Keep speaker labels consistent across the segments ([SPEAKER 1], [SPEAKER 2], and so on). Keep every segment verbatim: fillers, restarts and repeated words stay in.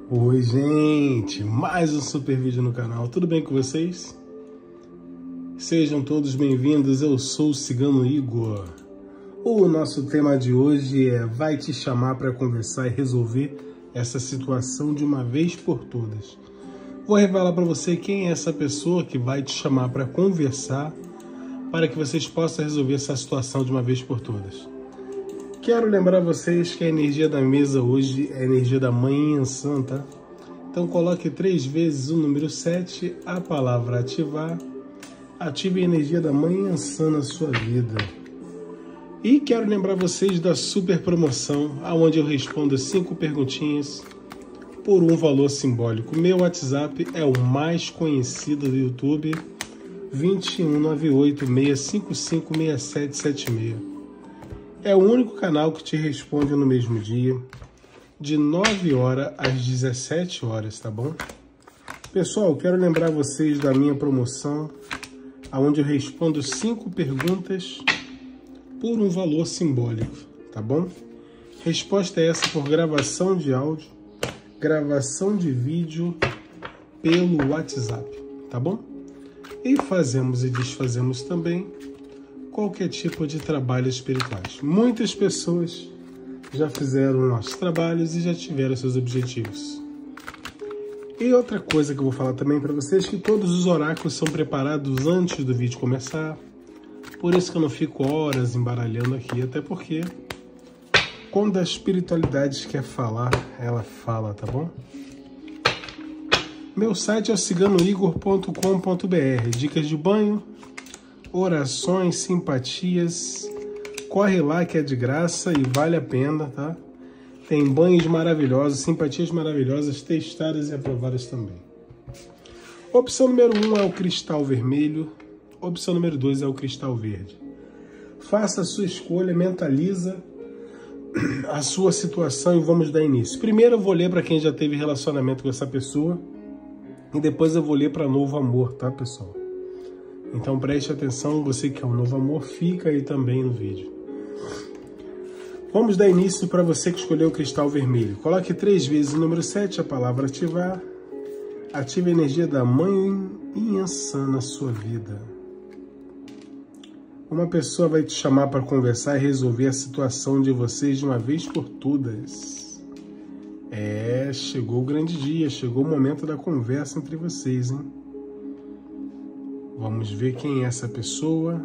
[SPEAKER 1] Oi, gente! Mais um super vídeo no canal. Tudo bem com vocês? Sejam todos bem-vindos. Eu sou o Cigano Igor. O nosso tema de hoje é vai te chamar para conversar e resolver essa situação de uma vez por todas. Vou revelar para você quem é essa pessoa que vai te chamar para conversar para que vocês possam resolver essa situação de uma vez por todas. Quero lembrar vocês que a energia da mesa hoje é a energia da Mãe Yansan, tá? Então coloque três vezes o número sete, a palavra ativar. Ative a energia da Mãe Yansan na sua vida. E quero lembrar vocês da super promoção, onde eu respondo cinco perguntinhas por um valor simbólico. Meu WhatsApp é o mais conhecido do YouTube, dois um nove oito, seis cinco cinco, seis sete sete seis. É o único canal que te responde no mesmo dia, de nove horas às dezessete horas, tá bom? Pessoal, quero lembrar vocês da minha promoção, onde eu respondo cinco perguntas por um valor simbólico, tá bom? Resposta é essa por gravação de áudio, gravação de vídeo pelo WhatsApp, tá bom? E fazemos e desfazemos também qualquer tipo de trabalho espirituais. Muitas pessoas já fizeram nossos trabalhos e já tiveram seus objetivos. E outra coisa que eu vou falar também para vocês é que todos os oráculos são preparados antes do vídeo começar. Por isso que eu não fico horas embaralhando aqui, até porque quando a espiritualidade quer falar, ela fala, tá bom? Meu site é o cigano igor ponto com ponto br. Dicas de banho, orações, simpatias, corre lá que é de graça e vale a pena, tá? Tem banhos maravilhosos, simpatias maravilhosas, testadas e aprovadas também. Opção número um é o cristal vermelho, opção número dois é o cristal verde. Faça a sua escolha, mentaliza a sua situação e vamos dar início. Primeiro eu vou ler para quem já teve relacionamento com essa pessoa e depois eu vou ler para novo amor, tá, pessoal? Então preste atenção, você que é um novo amor, fica aí também no vídeo. Vamos dar início para você que escolheu o cristal vermelho. Coloque três vezes o número sete, a palavra ativar. Ative a energia da Mãe Yansan na sua vida. Uma pessoa vai te chamar para conversar e resolver a situação de vocês de uma vez por todas. É, chegou o grande dia, chegou o momento da conversa entre vocês, hein? Vamos ver quem é essa pessoa.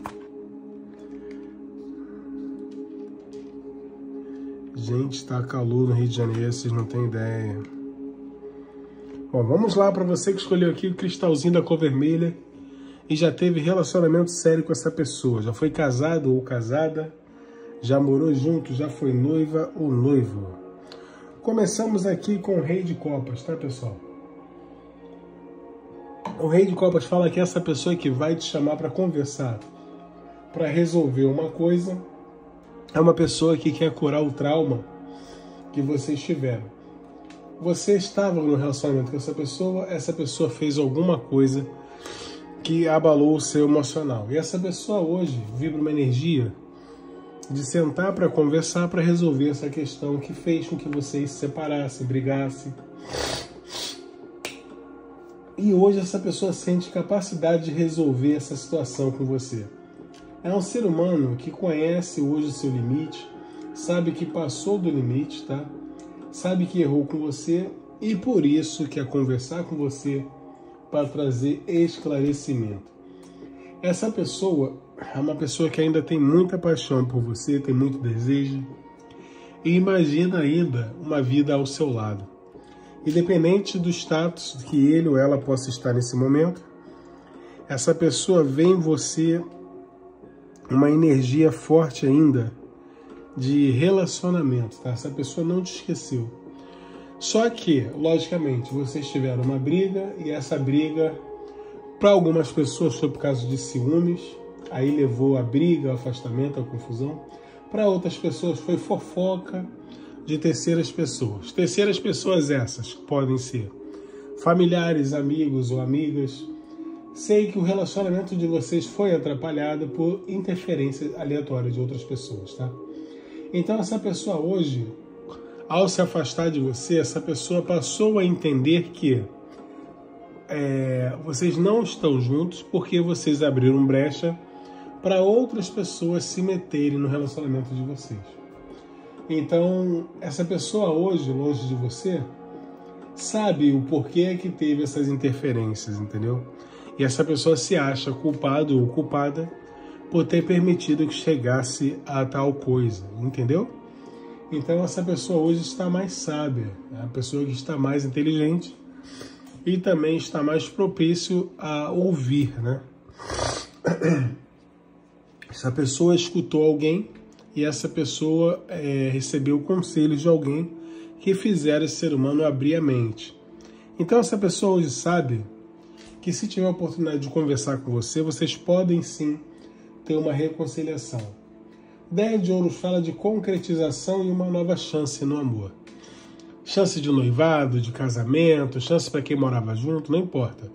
[SPEAKER 1] Gente, tá calor no Rio de Janeiro, vocês não têm ideia. Bom, vamos lá para você que escolheu aqui o cristalzinho da cor vermelha e já teve relacionamento sério com essa pessoa. Já foi casado ou casada, já morou junto, já foi noiva ou noivo. Começamos aqui com o Rei de Copas, tá, pessoal? O Rei de Copas fala que essa pessoa que vai te chamar para conversar, para resolver uma coisa, é uma pessoa que quer curar o trauma que vocês tiveram. Você estava no relacionamento com essa pessoa, essa pessoa fez alguma coisa que abalou o seu emocional. E essa pessoa hoje vibra uma energia de sentar para conversar, para resolver essa questão que fez com que vocês se separassem, brigassem. E hoje essa pessoa sente capacidade de resolver essa situação com você. É um ser humano que conhece hoje o seu limite, sabe que passou do limite, tá? Sabe que errou com você e por isso quer conversar com você para trazer esclarecimento. Essa pessoa é uma pessoa que ainda tem muita paixão por você, tem muito desejo e imagina ainda uma vida ao seu lado. Independente do status que ele ou ela possa estar nesse momento, essa pessoa vê em você uma energia forte ainda de relacionamento, tá? Essa pessoa não te esqueceu. Só que, logicamente, vocês tiveram uma briga e essa briga, para algumas pessoas, foi por causa de ciúmes, aí levou a briga, ao afastamento, à confusão. Para outras pessoas foi fofoca de terceiras pessoas. Terceiras pessoas essas podem ser familiares, amigos ou amigas. Sei que o relacionamento de vocês foi atrapalhado por interferência aleatória de outras pessoas, tá? Então essa pessoa hoje, ao se afastar de você, essa pessoa passou a entender que é, vocês não estão juntos porque vocês abriram brecha para outras pessoas se meterem no relacionamento de vocês. Então, essa pessoa hoje, longe de você, sabe o porquê que teve essas interferências, entendeu? E essa pessoa se acha culpado ou culpada por ter permitido que chegasse a tal coisa, entendeu? Então, essa pessoa hoje está mais sábia, é a pessoa que está mais inteligente e também está mais propício a ouvir, né? Essa pessoa escutou alguém e essa pessoa é, recebeu conselhos de alguém que fizeram esse ser humano abrir a mente. Então essa pessoa hoje sabe que se tiver a oportunidade de conversar com você, vocês podem sim ter uma reconciliação. Ideia de Ouro fala de concretização e uma nova chance no amor. Chance de noivado, de casamento, chance para quem morava junto, não importa.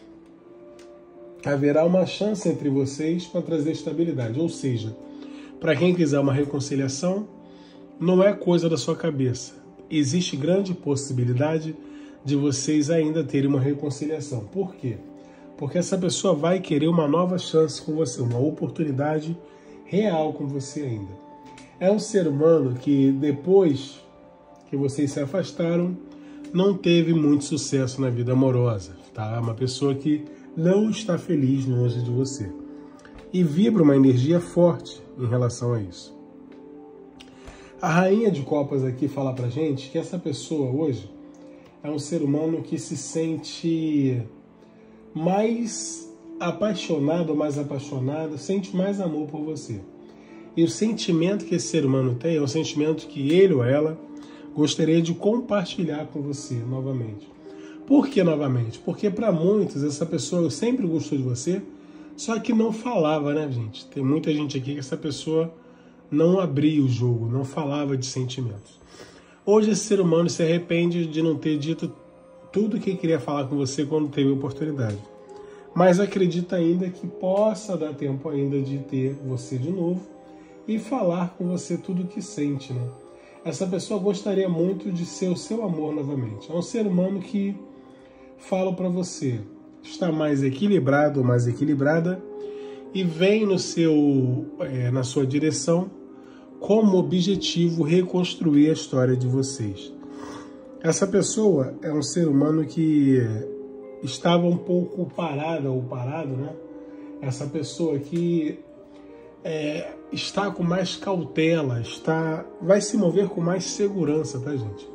[SPEAKER 1] Haverá uma chance entre vocês para trazer estabilidade, ou seja, para quem quiser uma reconciliação, não é coisa da sua cabeça. Existe grande possibilidade de vocês ainda terem uma reconciliação. Por quê? Porque essa pessoa vai querer uma nova chance com você, uma oportunidade real com você ainda. É um ser humano que depois que vocês se afastaram, não teve muito sucesso na vida amorosa, tá? Uma pessoa que não está feliz longe de você. E vibra uma energia forte em relação a isso. A Rainha de Copas aqui fala pra gente que essa pessoa hoje é um ser humano que se sente mais apaixonado, mais apaixonada, sente mais amor por você. E o sentimento que esse ser humano tem é um sentimento que ele ou ela gostaria de compartilhar com você novamente. Por que novamente? Porque para muitos essa pessoa sempre gostou de você, só que não falava, né, gente? Tem muita gente aqui que essa pessoa não abria o jogo, não falava de sentimentos. Hoje esse ser humano se arrepende de não ter dito tudo o que queria falar com você quando teve a oportunidade. Mas acredita ainda que possa dar tempo ainda de ter você de novo e falar com você tudo o que sente, né? Essa pessoa gostaria muito de ser o seu amor novamente. É um ser humano que fala para você, está mais equilibrado, mais equilibrada e vem no seu, é, na sua direção como objetivo reconstruir a história de vocês. Essa pessoa é um ser humano que estava um pouco parada ou parado, né? Essa pessoa que é, está com mais cautela, está, vai se mover com mais segurança, tá, gente?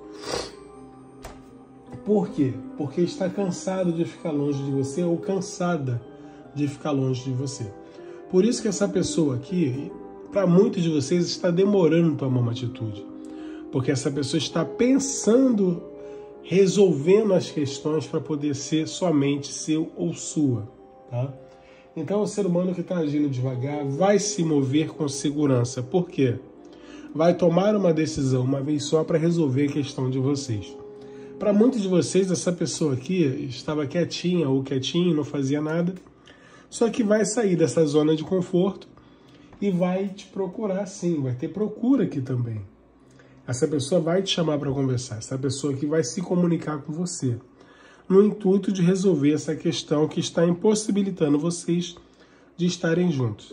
[SPEAKER 1] Por quê? Porque está cansado de ficar longe de você ou cansada de ficar longe de você. Por isso que essa pessoa aqui, para muitos de vocês, está demorando tomar uma atitude. Porque essa pessoa está pensando, resolvendo as questões para poder ser somente seu ou sua, tá? Então, o ser humano que está agindo devagar vai se mover com segurança. Por quê? Vai tomar uma decisão uma vez só para resolver a questão de vocês. Para muitos de vocês, essa pessoa aqui estava quietinha ou quietinho, não fazia nada, só que vai sair dessa zona de conforto e vai te procurar sim, vai ter procura aqui também. Essa pessoa vai te chamar para conversar, essa pessoa aqui vai se comunicar com você, no intuito de resolver essa questão que está impossibilitando vocês de estarem juntos.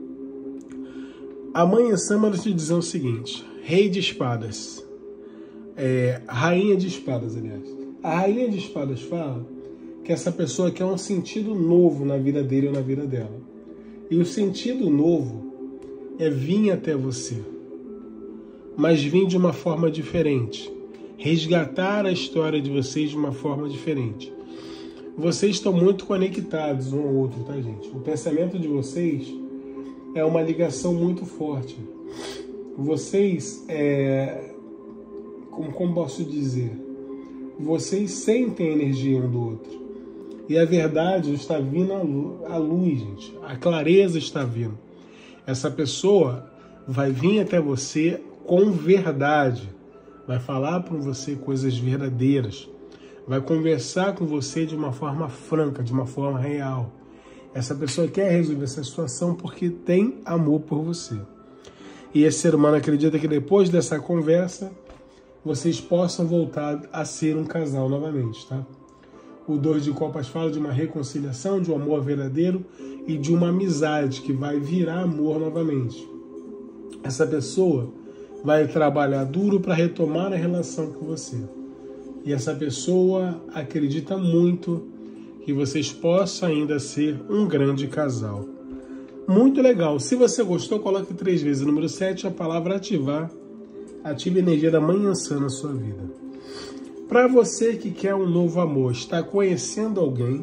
[SPEAKER 1] Amanhã Sâmara te dizer o seguinte, Rei de Espadas, é, Rainha de Espadas, aliás. A Rainha de Espadas fala que essa pessoa quer um sentido novo na vida dele ou na vida dela. E o sentido novo é vir até você, mas vir de uma forma diferente. Resgatar a história de vocês de uma forma diferente. Vocês estão muito conectados um ao outro, tá, gente? O pensamento de vocês é uma ligação muito forte. Vocês, é, como, como posso dizer, vocês sentem a energia um do outro. E a verdade está vindo à luz, à luz, gente. A clareza está vindo. Essa pessoa vai vir até você com verdade. Vai falar para você coisas verdadeiras. Vai conversar com você de uma forma franca, de uma forma real. Essa pessoa quer resolver essa situação porque tem amor por você. E esse ser humano acredita que depois dessa conversa vocês possam voltar a ser um casal novamente, tá? O dois de copas fala de uma reconciliação, de um amor verdadeiro e de uma amizade que vai virar amor novamente. Essa pessoa vai trabalhar duro para retomar a relação com você. E essa pessoa acredita muito que vocês possam ainda ser um grande casal. Muito legal. Se você gostou, coloque três vezes. Número sete, a palavra ativar. Ative a energia da Mãe Iansã na sua vida. Para você que quer um novo amor, está conhecendo alguém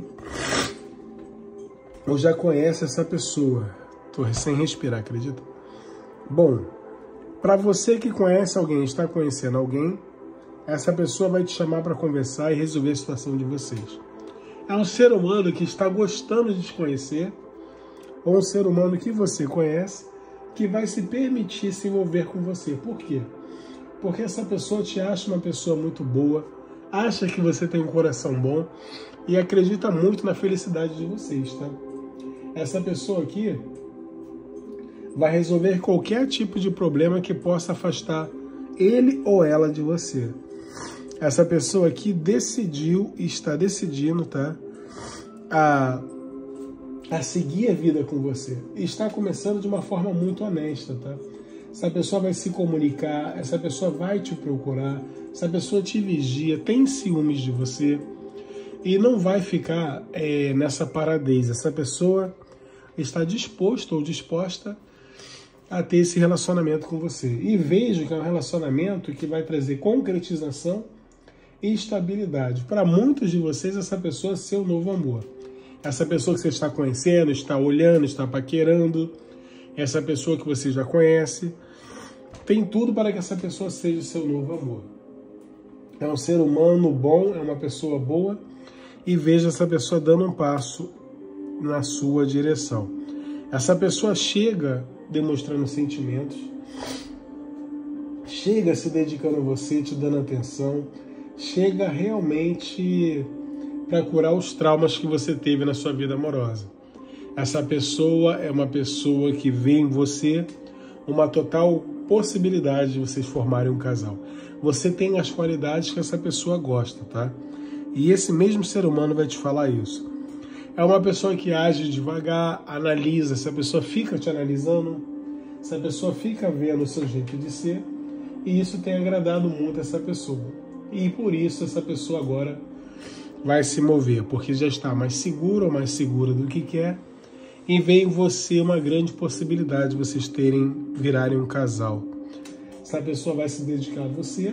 [SPEAKER 1] ou já conhece essa pessoa? Estou sem respirar, acredita? Bom, para você que conhece alguém, está conhecendo alguém, essa pessoa vai te chamar para conversar e resolver a situação de vocês. É um ser humano que está gostando de te conhecer, ou um ser humano que você conhece, que vai se permitir se envolver com você. Por quê? Porque essa pessoa te acha uma pessoa muito boa, acha que você tem um coração bom e acredita muito na felicidade de vocês, tá? Essa pessoa aqui vai resolver qualquer tipo de problema que possa afastar ele ou ela de você. Essa pessoa aqui decidiu, está decidindo, tá? A, a seguir a vida com você. E está começando de uma forma muito honesta, tá? Essa pessoa vai se comunicar, essa pessoa vai te procurar, essa pessoa te vigia, tem ciúmes de você e não vai ficar é, nessa paradez. Essa pessoa está disposta ou disposta a ter esse relacionamento com você. E vejo que é um relacionamento que vai trazer concretização e estabilidade. Para muitos de vocês, essa pessoa é seu novo amor. Essa pessoa que você está conhecendo, está olhando, está paquerando, essa pessoa que você já conhece, tem tudo para que essa pessoa seja seu novo amor. É um ser humano bom, é uma pessoa boa, e veja essa pessoa dando um passo na sua direção. Essa pessoa chega demonstrando sentimentos, chega se dedicando a você, te dando atenção, chega realmente para curar os traumas que você teve na sua vida amorosa. Essa pessoa é uma pessoa que vê em você uma total possibilidade de vocês formarem um casal. Você tem as qualidades que essa pessoa gosta, tá? E esse mesmo ser humano vai te falar isso. É uma pessoa que age devagar, analisa, essa pessoa fica te analisando, essa pessoa fica vendo o seu jeito de ser, e isso tem agradado muito essa pessoa. E por isso essa pessoa agora vai se mover, porque já está mais segura ou mais segura do que quer, e vê em você uma grande possibilidade de vocês terem, virarem um casal. Essa pessoa vai se dedicar a você.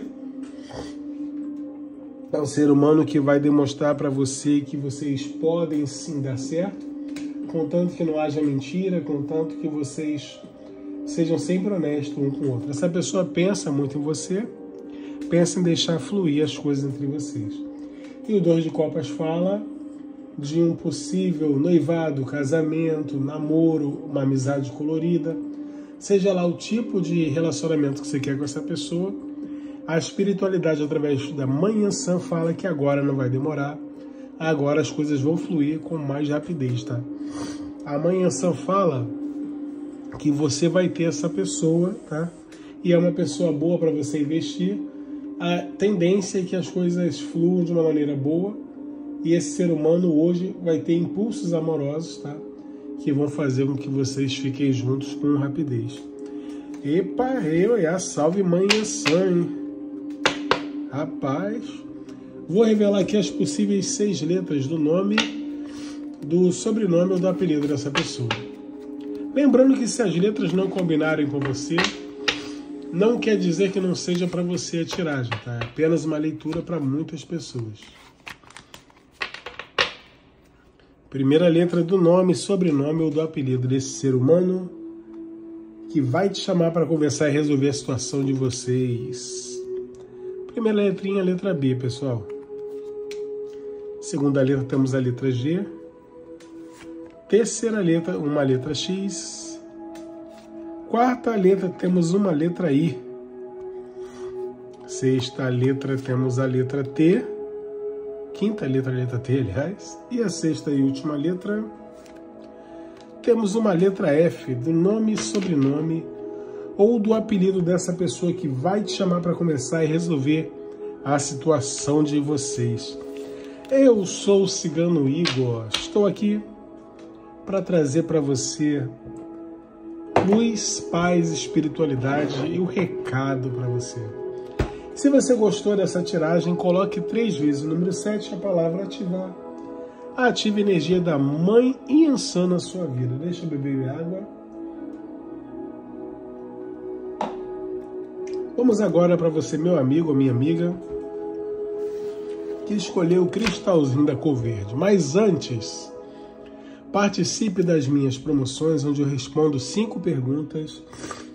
[SPEAKER 1] É um ser humano que vai demonstrar para você que vocês podem sim dar certo, contanto que não haja mentira, contanto que vocês sejam sempre honestos um com o outro. Essa pessoa pensa muito em você, pensa em deixar fluir as coisas entre vocês. E o dois de copas fala de um possível noivado, casamento, namoro, uma amizade colorida. Seja lá o tipo de relacionamento que você quer com essa pessoa, a espiritualidade através da Mãe Iansã fala que agora não vai demorar, agora as coisas vão fluir com mais rapidez, tá? A Mãe Iansã fala que você vai ter essa pessoa, tá? E é uma pessoa boa para você investir. A tendência é que as coisas fluam de uma maneira boa, e esse ser humano hoje vai ter impulsos amorosos, tá? Que vão fazer com que vocês fiquem juntos com rapidez. Epa, eu e a salve Mãe Iansã, hein? Rapaz, vou revelar aqui as possíveis seis letras do nome, do sobrenome ou do apelido dessa pessoa. Lembrando que se as letras não combinarem com você, não quer dizer que não seja para você a tiragem, tá? É apenas uma leitura para muitas pessoas. Primeira letra do nome, sobrenome ou do apelido desse ser humano que vai te chamar para conversar e resolver a situação de vocês. Primeira letrinha, a letra B, pessoal. Segunda letra, temos a letra G. Terceira letra, uma letra X. Quarta letra, temos uma letra I. Sexta letra, temos a letra T. Quinta letra, a letra T, aliás. E a sexta e última letra, temos uma letra F, do nome e sobrenome ou do apelido dessa pessoa que vai te chamar para conversar e resolver a situação de vocês. Eu sou o Cigano Igor, estou aqui para trazer para você luz, paz, espiritualidade e o recado para você. Se você gostou dessa tiragem, coloque três vezes o número sete, a palavra ativar. Ative a energia da Mãe Iansã na sua vida. Deixa eu beber água. Vamos agora para você, meu amigo ou minha amiga, que escolheu o cristalzinho da cor verde. Mas antes, participe das minhas promoções, onde eu respondo cinco perguntas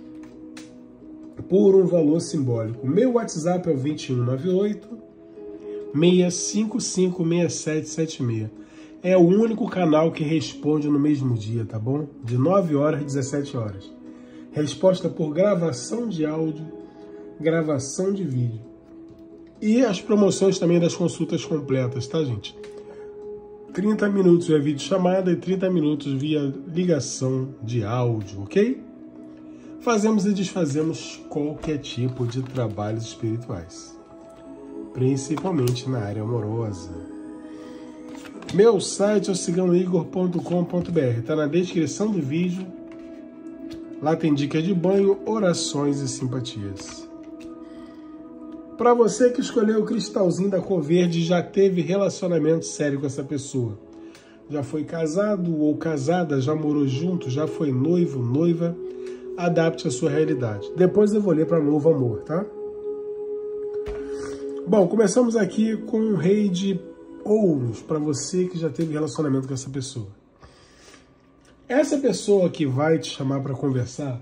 [SPEAKER 1] por um valor simbólico. Meu WhatsApp é o dois um nove oito, seis cinco cinco, seis sete sete seis. É o único canal que responde no mesmo dia, tá bom? De nove horas às dezessete horas. Resposta por gravação de áudio, gravação de vídeo. E as promoções também das consultas completas, tá, gente? trinta minutos via videochamada e trinta minutos via ligação de áudio, ok? Fazemos e desfazemos qualquer tipo de trabalhos espirituais, principalmente na área amorosa. Meu site é o cigano igor ponto com ponto br, está na descrição do vídeo. Lá tem dicas de banho, orações e simpatias. Para você que escolheu o cristalzinho da cor verde e já teve relacionamento sério com essa pessoa, já foi casado ou casada, já morou junto, já foi noivo, noiva, adapte a sua realidade. Depois eu vou ler para novo amor, tá? Bom, começamos aqui com um rei de ouros para você que já teve relacionamento com essa pessoa. Essa pessoa que vai te chamar para conversar,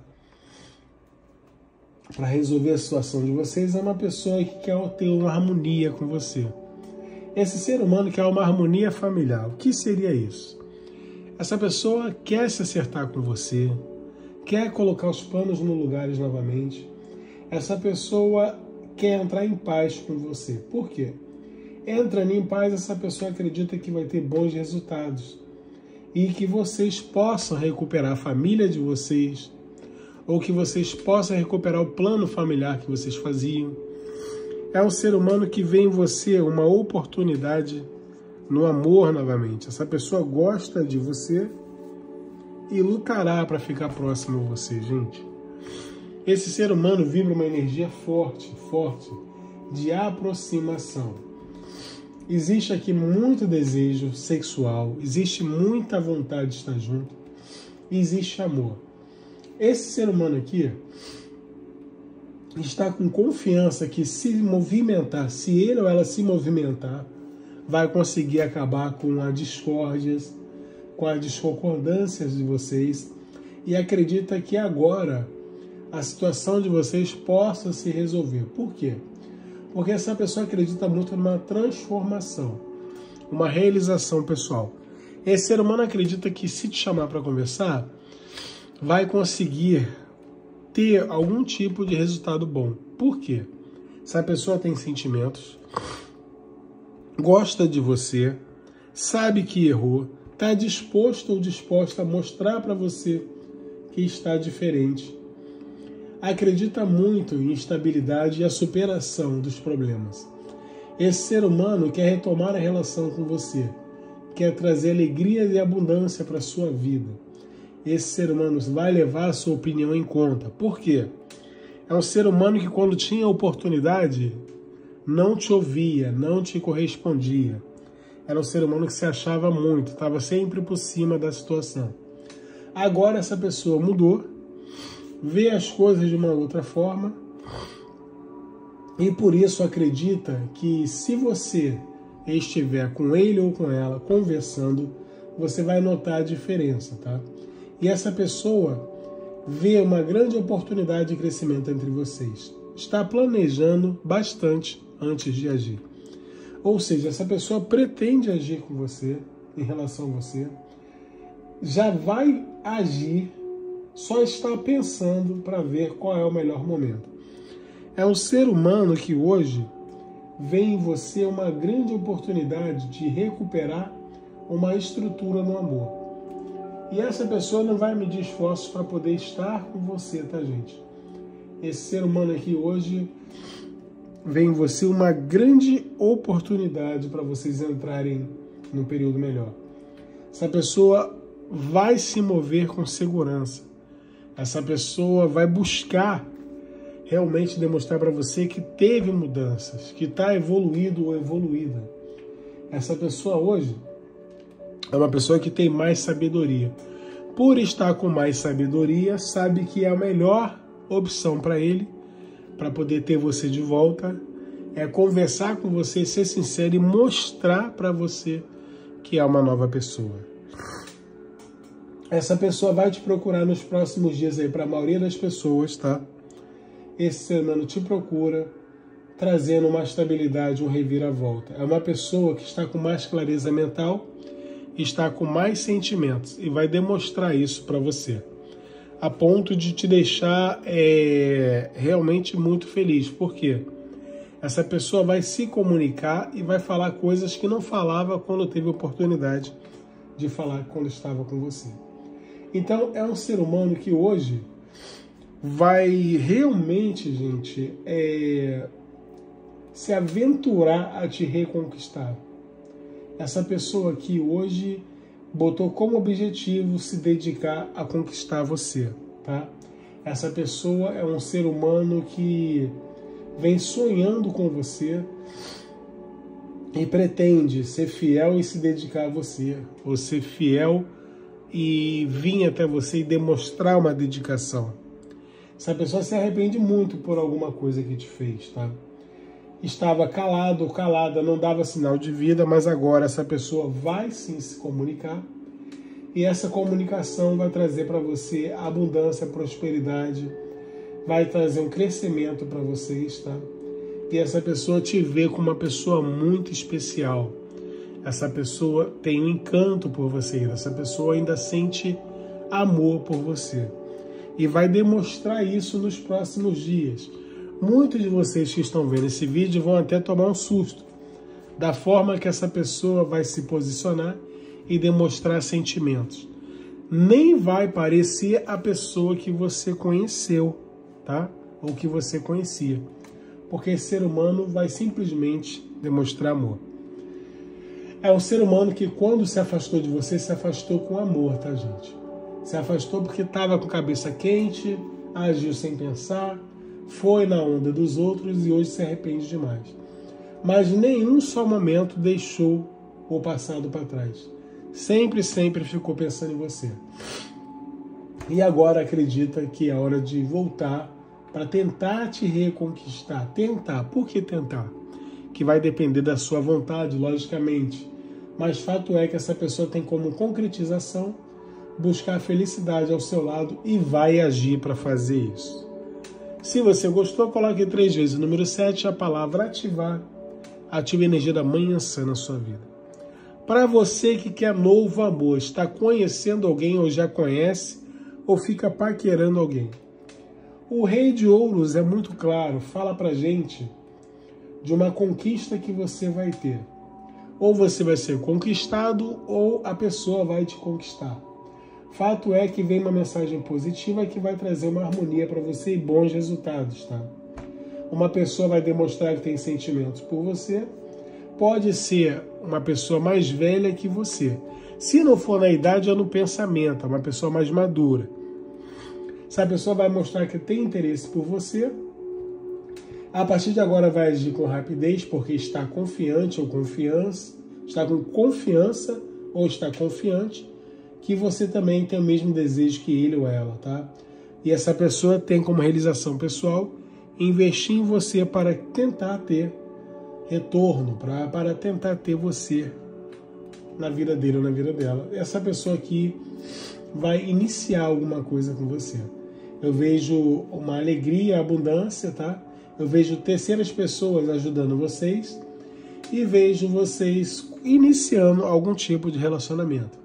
[SPEAKER 1] para resolver a situação de vocês, é uma pessoa que quer ter uma harmonia com você. Esse ser humano quer uma harmonia familiar. O que seria isso? Essa pessoa quer se acertar com você, quer colocar os panos no lugares novamente. Essa pessoa quer entrar em paz com você. Por quê? Entrando em paz, essa pessoa acredita que vai ter bons resultados e que vocês possam recuperar a família de vocês, ou que vocês possam recuperar o plano familiar que vocês faziam. É um ser humano que vê em você uma oportunidade no amor novamente. Essa pessoa gosta de você e lutará para ficar próximo a você, gente. Esse ser humano vibra uma energia forte, forte, de aproximação. Existe aqui muito desejo sexual, existe muita vontade de estar junto, existe amor. Esse ser humano aqui está com confiança que se movimentar, se ele ou ela se movimentar, vai conseguir acabar com as discórdias, com as discordâncias de vocês, e acredita que agora a situação de vocês possa se resolver. Por quê? Porque essa pessoa acredita muito numa transformação, uma realização pessoal. Esse ser humano acredita que se te chamar para conversar, vai conseguir ter algum tipo de resultado bom. Por quê? Essa pessoa tem sentimentos, gosta de você, sabe que errou, está disposto ou disposta a mostrar para você que está diferente. Acredita muito em estabilidade e a superação dos problemas. Esse ser humano quer retomar a relação com você, quer trazer alegria e abundância para a sua vida. Esse ser humano vai levar a sua opinião em conta. Por quê? É um ser humano que, quando tinha oportunidade, não te ouvia, não te correspondia. Era um ser humano que se achava muito, estava sempre por cima da situação. Agora essa pessoa mudou, vê as coisas de uma outra forma e por isso acredita que se você estiver com ele ou com ela conversando, você vai notar a diferença, tá? E essa pessoa vê uma grande oportunidade de crescimento entre vocês. Está planejando bastante antes de agir. Ou seja, essa pessoa pretende agir com você, em relação a você, já vai agir, só está pensando para ver qual é o melhor momento. É um ser humano que hoje vê em você uma grande oportunidade de recuperar uma estrutura no amor. E essa pessoa não vai medir esforços para poder estar com você, tá, gente? esse ser humano aqui hoje vem em você uma grande oportunidade para vocês entrarem num período melhor. Essa pessoa vai se mover com segurança. Essa pessoa vai buscar realmente demonstrar para você que teve mudanças, que está evoluído ou evoluída. Essa pessoa hoje é uma pessoa que tem mais sabedoria. Por estar com mais sabedoria, sabe que é a melhor opção para ele, para poder ter você de volta, é conversar com você, ser sincero e mostrar para você que é uma nova pessoa. Essa pessoa vai te procurar nos próximos dias aí, para a maioria das pessoas, tá? Esse ser humano te procura, trazendo uma estabilidade, um reviravolta. É uma pessoa que está com mais clareza mental, está com mais sentimentos e vai demonstrar isso para você, a ponto de te deixar é, realmente muito feliz. Por quê? Essa pessoa vai se comunicar e vai falar coisas que não falava quando teve oportunidade de falar quando estava com você. Então, é um ser humano que hoje vai realmente, gente, é, se aventurar a te reconquistar. Essa pessoa aqui hoje botou como objetivo se dedicar a conquistar você, tá? Essa pessoa é um ser humano que vem sonhando com você e pretende ser fiel e se dedicar a você, ou ser fiel e vir até você e demonstrar uma dedicação. Essa pessoa se arrepende muito por alguma coisa que te fez, tá? Estava calado ou calada, não dava sinal de vida, mas agora essa pessoa vai sim se comunicar e essa comunicação vai trazer para você abundância, prosperidade, vai trazer um crescimento para vocês, tá? E essa pessoa te vê como uma pessoa muito especial. Essa pessoa tem um encanto por você, essa pessoa ainda sente amor por você e vai demonstrar isso nos próximos dias. Muitos de vocês que estão vendo esse vídeo vão até tomar um susto da forma que essa pessoa vai se posicionar e demonstrar sentimentos. Nem vai parecer a pessoa que você conheceu, tá? Ou que você conhecia. Porque esse ser humano vai simplesmente demonstrar amor. É um ser humano que quando se afastou de você, se afastou com amor, tá, gente? Se afastou porque estava com a cabeça quente, agiu sem pensar, foi na onda dos outros e hoje se arrepende demais. Mas nenhum só momento deixou o passado para trás. Sempre, sempre ficou pensando em você. E agora acredita que é hora de voltar para tentar te reconquistar. Tentar. Por que tentar? Que vai depender da sua vontade, logicamente. Mas fato é que essa pessoa tem como concretização buscar a felicidade ao seu lado e vai agir para fazer isso. Se você gostou, coloque três vezes o número sete, a palavra ativar. Ative a energia da manhã na sua vida. Para você que quer novo amor, está conhecendo alguém ou já conhece, ou fica paquerando alguém. O Rei de Ouros é muito claro, fala pra gente de uma conquista que você vai ter. Ou você vai ser conquistado, ou a pessoa vai te conquistar. Fato é que vem uma mensagem positiva que vai trazer uma harmonia para você e bons resultados, tá? Uma pessoa vai demonstrar que tem sentimentos por você. Pode ser uma pessoa mais velha que você. Se não for na idade, é no pensamento, é uma pessoa mais madura. Essa pessoa vai mostrar que tem interesse por você. A partir de agora vai agir com rapidez, porque está confiante ou confiança, está com confiança ou está confiante que você também tem o mesmo desejo que ele ou ela, tá? E essa pessoa tem como realização pessoal investir em você para tentar ter retorno, para, para tentar ter você na vida dele ou na vida dela. Essa pessoa aqui vai iniciar alguma coisa com você. Eu vejo uma alegria, abundância, tá? Eu vejo terceiras pessoas ajudando vocês e vejo vocês iniciando algum tipo de relacionamento.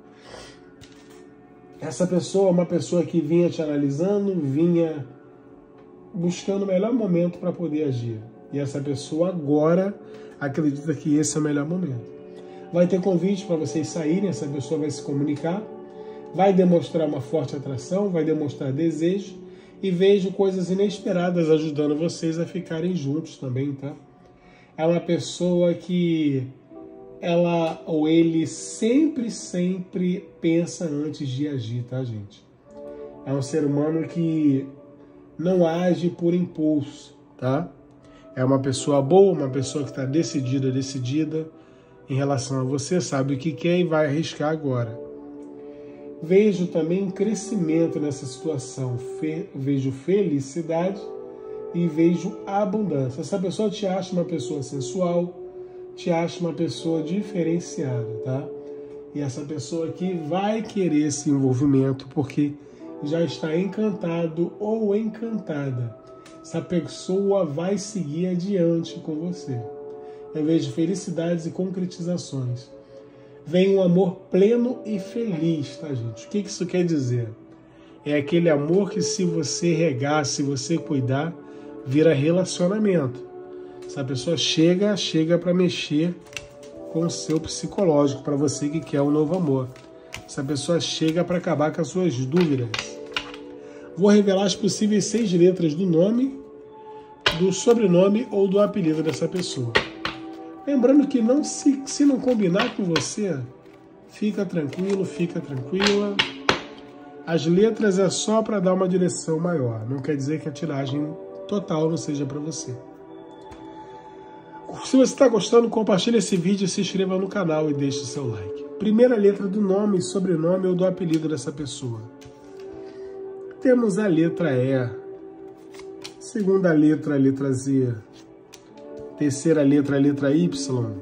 [SPEAKER 1] Essa pessoa é uma pessoa que vinha te analisando, vinha buscando o melhor momento para poder agir. E essa pessoa agora acredita que esse é o melhor momento. Vai ter convite para vocês saírem, essa pessoa vai se comunicar, vai demonstrar uma forte atração, vai demonstrar desejo, E vejo coisas inesperadas ajudando vocês a ficarem juntos também, tá? É uma pessoa que ela ou ele sempre, sempre pensa antes de agir, tá, gente? É um ser humano que não age por impulso, tá? É uma pessoa boa, uma pessoa que está decidida, decidida em relação a você, sabe o que quer e vai arriscar agora. Vejo também crescimento nessa situação, Fe, vejo felicidade e vejo abundância. Essa pessoa te acha uma pessoa sensual, te acha uma pessoa diferenciada, tá? E essa pessoa aqui vai querer esse envolvimento porque já está encantado ou encantada. Essa pessoa vai seguir adiante com você. Eu vejo felicidades e concretizações. Vem um amor pleno e feliz, tá, gente? O que isso quer dizer? É aquele amor que, se você regar, se você cuidar, vira relacionamento. Essa pessoa chega, chega para mexer com o seu psicológico, para você que quer um novo amor. Essa pessoa chega para acabar com as suas dúvidas. Vou revelar as possíveis seis letras do nome, do sobrenome ou do apelido dessa pessoa. Lembrando que não, se, se não combinar com você, fica tranquilo, fica tranquila. As letras é só para dar uma direção maior. Não quer dizer que a tiragem total não seja para você. Se você está gostando, compartilhe esse vídeo, se inscreva no canal e deixe o seu like. Primeira letra do nome, sobrenome ou do apelido dessa pessoa. Temos a letra E. Segunda letra, a letra Z. Terceira letra, a letra Y.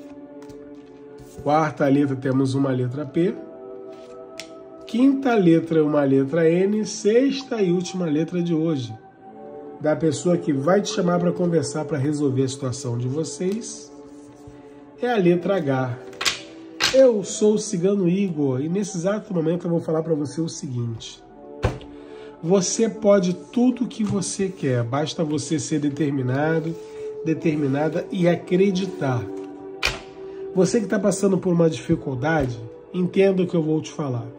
[SPEAKER 1] Quarta letra, temos uma letra P. Quinta letra, uma letra N. Sexta e última letra de hoje, da pessoa que vai te chamar para conversar, para resolver a situação de vocês, é a letra H. Eu sou o Cigano Igor e nesse exato momento eu vou falar para você o seguinte. Você pode tudo o que você quer, basta você ser determinado, determinada e acreditar. Você que está passando por uma dificuldade, entenda o que eu vou te falar.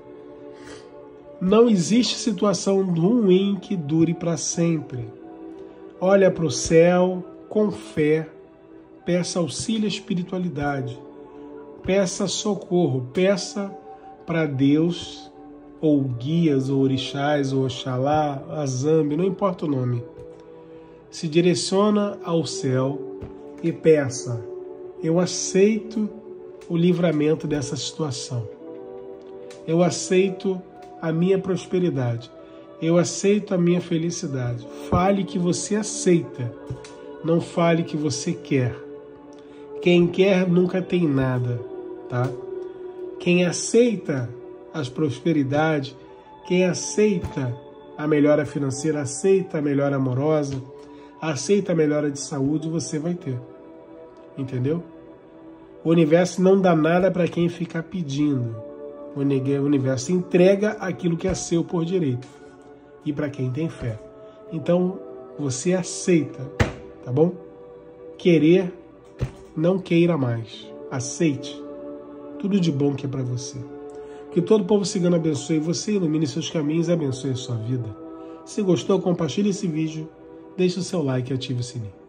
[SPEAKER 1] Não existe situação ruim que dure para sempre. Olha para o céu com fé, peça auxílio à espiritualidade, peça socorro, peça para Deus, ou guias, ou orixás, ou Oxalá, Azambi, não importa o nome. Se direciona ao céu e peça, eu aceito o livramento dessa situação. Eu aceito a minha prosperidade. Eu aceito a minha felicidade. Fale que você aceita, não fale que você quer. Quem quer nunca tem nada, tá? Quem aceita as prosperidades, quem aceita a melhora financeira, aceita a melhora amorosa, aceita a melhora de saúde, você vai ter. Entendeu? O universo não dá nada para quem ficar pedindo. O universo entrega aquilo que é seu por direito. E para quem tem fé. Então, você aceita, tá bom? Querer, não queira mais. Aceite tudo de bom que é para você. Que todo o povo cigano abençoe você, ilumine seus caminhos e abençoe a sua vida. Se gostou, compartilhe esse vídeo, deixe o seu like e ative o sininho.